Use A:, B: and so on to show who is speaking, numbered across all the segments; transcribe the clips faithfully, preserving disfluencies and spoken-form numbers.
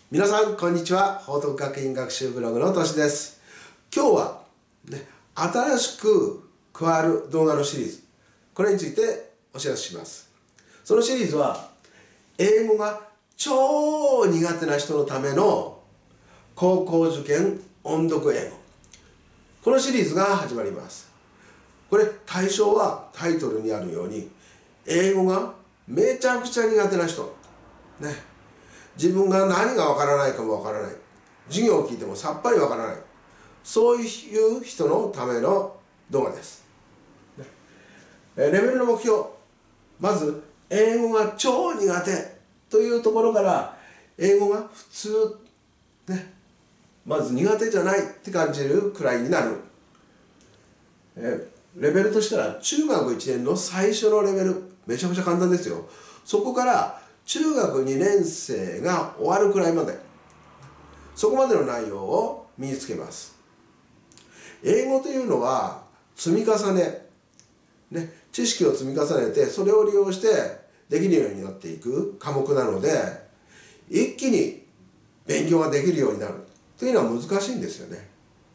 A: 皆さんこんにちは。報徳学院学習ブログのとしです。今日は、ね、新しく加わる動画のシリーズ、これについてお知らせします。そのシリーズは英語が超苦手な人のための高校受験音読英語、このシリーズが始まります。これ対象はタイトルにあるように英語がめちゃくちゃ苦手な人ね、自分が何がわからないかもわからない、授業を聞いてもさっぱりわからない、そういう人のための動画です。レベルの目標、まず英語が超苦手というところから英語が普通ね、まず苦手じゃないって感じるくらいになる。えレベルとしたら中学いちねんの最初のレベル、めちゃくちゃ簡単ですよ。そこから中学にねん生が終わるくらいまで、そこまでの内容を身につけます。英語というのは積み重ね、ね、知識を積み重ねてそれを利用してできるようになっていく科目なので、一気に勉強ができるようになるというのは難しいんですよね。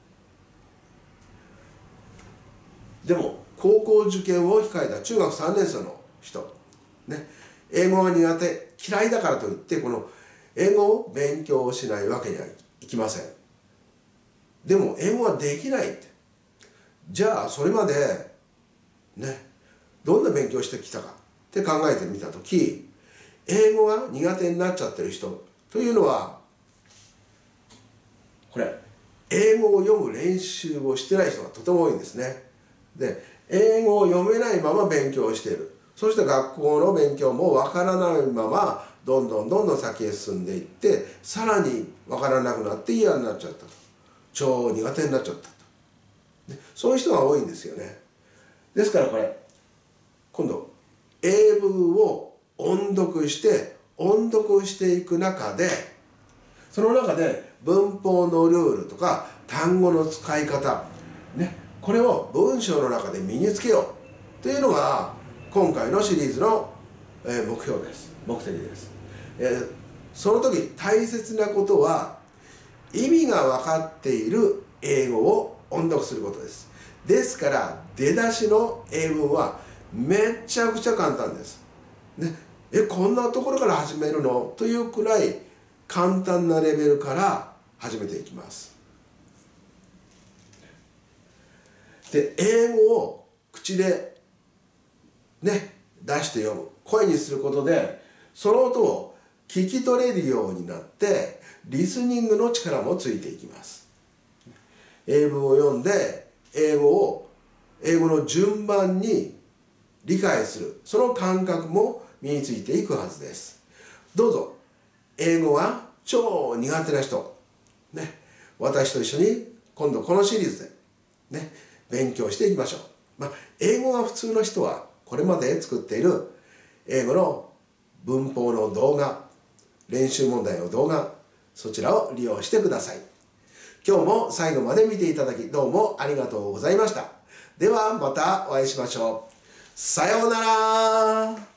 A: でも高校受験を控えた中学さんねん生の人、ね、英語が苦手嫌いだからといってこの英語を勉強しないわけにはいきません。でも英語ができないって、じゃあそれまでね、どんな勉強してきたかって考えてみたとき、英語が苦手になっちゃってる人というのはこれ英語を読む練習をしてない人がとても多いんですね。で、英語を読めないまま勉強をしている。そして学校の勉強もわからないままどんどんどんどん先へ進んでいって、さらにわからなくなって嫌になっちゃったと、超苦手になっちゃったと、ね、そういう人が多いんですよね。ですからこれ今度英文を音読して音読していく中で、その中で文法のルールとか単語の使い方、ね、これを文章の中で身につけようというのが今回のシリーズの目標です。目的です。えー、その時大切なことは意味が分かっている英語を音読することです。ですから出だしの英文はめちゃくちゃ簡単です。ね、え、こんなところから始めるのというくらい簡単なレベルから始めていきます。で、英語を口でね、出して読む、声にすることでその音を聞き取れるようになってリスニングの力もついていきます。英文を読んで英語を英語の順番に理解する、その感覚も身についていくはずです。どうぞ英語が超苦手な人、ね、私と一緒に今度このシリーズで、ね、勉強していきましょう。まあ、英語が普通の人はこれまで作っている英語の文法の動画、練習問題の動画、そちらを利用してください。今日も最後まで見ていただきどうもありがとうございました。ではまたお会いしましょう。さようなら。